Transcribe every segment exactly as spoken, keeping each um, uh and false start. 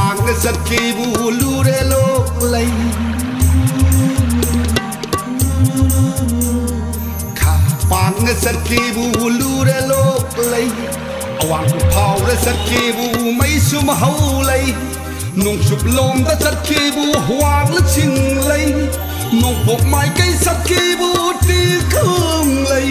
pang sat ki bu lu re lok lay kha pang sat ki bu lu re lok lay awang phau re sat ki bu mai sum hau lay nong sụp lom đã sat ki bu hoang la ching lay nong pok mai kai sat ki bu ti khung lay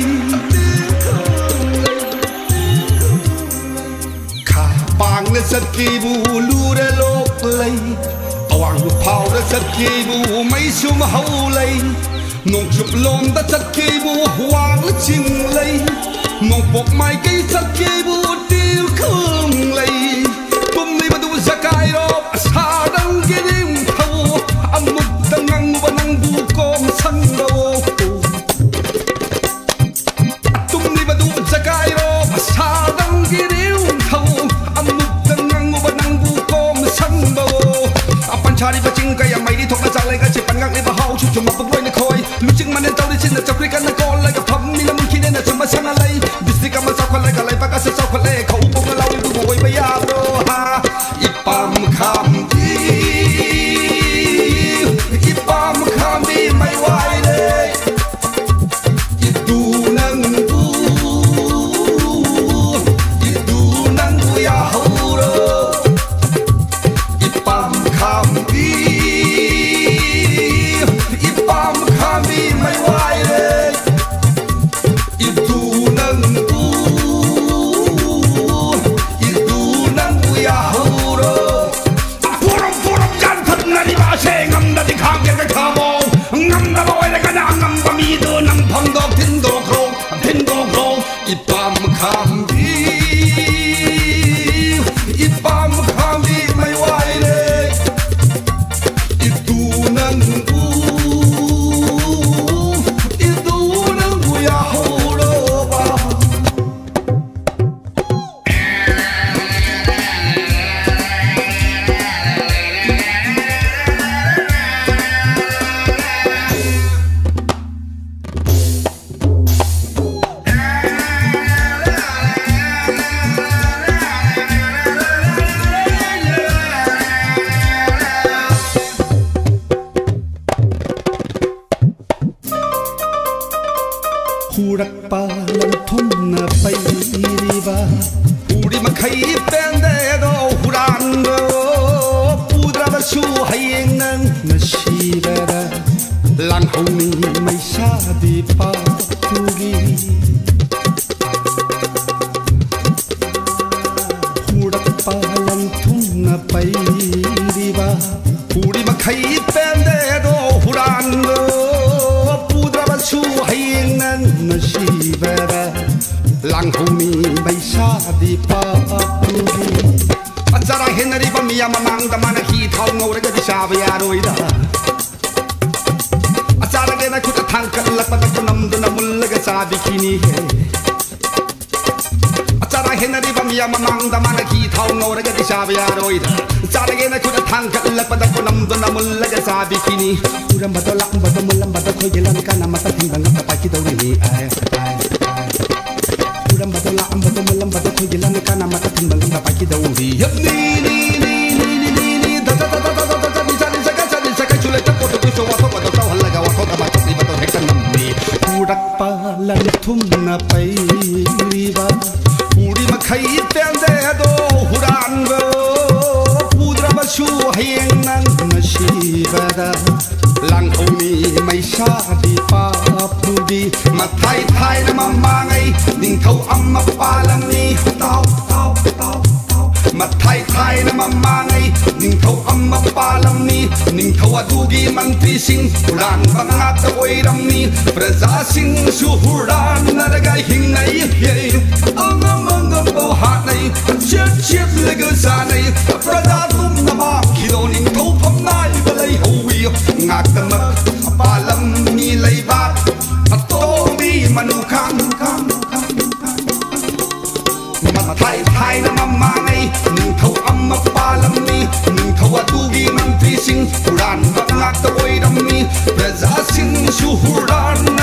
pang na sat ki bu lu re lok lay awang phau ra sat ki bu mai sum hau lay nong chup lom da sat ki bu hoang la ching lay nong pok mai kai sat ki bu tiêu khung lay tum li ba du zakai ro sa dang ki dim thau amuk dang ngang ba nang bu kom sang do tum li ba du zakai ro sa dang ki dim thau chari ba ching kaya mai di thok na chang lai ka chi pan ngang le ba hau chu chu ma pok loi na khoi lu ching man tau di chin na chakri kan na ko lai ka pham ni la mun ki ne na chama sana lai district ka ma sa khol lai ka lai pa ka sa sa khol lai khau pok na lau du boi ba ya bro ha ipam kham di ipam kham di mai wai le itu nang bu itu nang bu ya hau ro ipam kham Hurak palang thum na pai riba Uri makai pende do huran do Pudra basu hayeng nang nasibara Lang honi may sabi pa tugi Hurak palang thum na pai riba Uri makai pende do huran do Pudra basu hayeng nang nasibara lang humi may sabi pa tugi Patsarang henari pa miya mamang damana hitaw ngawra ka di sabi aroy da Patsarang ena kuta tangkat lakpat ako namdo na mulaga sabi kini Patsarang henari pa miya mamang damana hitaw ngawra ka di sabi aroy da Patsarang ena kuta tangkat lakpat ako namdo na mulaga sabi kini Uram bato lak bato mulam bato koy gelam ka na matatimbang at tapaki daw rini ay ay Uram bato lak bato mulam bato koy gelam ka na matatimbang at tapaki daw rini Yap ni ni ni ni ni ni ni da da da da da da da da da da da da da da chule ta koto kuso wa to bato taw halaga wa to ka bato ni bato heksan namni Urak pa lan thum na pai riba Uri makai tende do huran go Pudra basu hayeng nang nasibada lang honi may sabi pa pudi Mathai thai na mamangai Ning thau amma palam ni Tau tau tau tau Mathai thai na mamangai Ning thau amma palam ni Ning thau adugi mantri sing Huran bangat oiram ni Praja sing suhuran Naragai hingai yay Angam angam bau hatnai Chiet chiet lega sanai Praja tum nama Kido ning thau pham nai balai hui ngạc tâm mật palam ni lay bat ato mi manu khang khang mà thay thay na mama ngay ning thâu âm palam ni ning thâu atugi man fi sing huran ngạc ngạc ta oi ram ni praja sing su huran